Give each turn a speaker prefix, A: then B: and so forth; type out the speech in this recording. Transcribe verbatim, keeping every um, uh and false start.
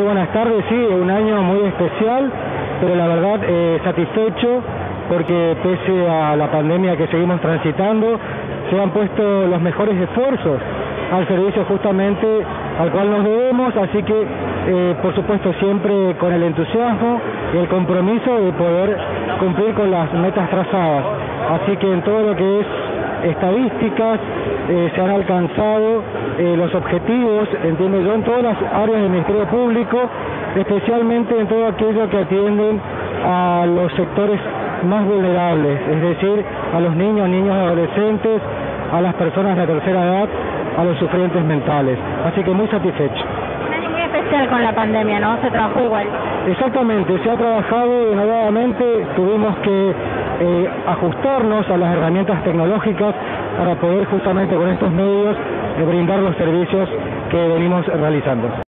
A: buenas tardes. Sí, un año muy especial, pero la verdad eh, satisfecho porque pese a la pandemia que seguimos transitando, se han puesto los mejores esfuerzos al servicio justamente al cual nos debemos, así que eh, por supuesto siempre con el entusiasmo y el compromiso de poder cumplir con las metas trazadas. Así que en todo lo que es estadísticas eh, se han alcanzado eh, los objetivos, entiendo yo, en todas las áreas del Ministerio Público, especialmente en todo aquello que atienden a los sectores más vulnerables, es decir, a los niños, niños y adolescentes, a las personas de la tercera edad, a los sufrientes mentales. Así que muy satisfecho.
B: Un año muy especial con la pandemia, ¿no? Se trabajó igual.
A: Exactamente, se ha trabajado denodadamente, tuvimos que eh, ajustarnos a las herramientas tecnológicas para poder justamente con estos medios eh, brindar los servicios que venimos realizando.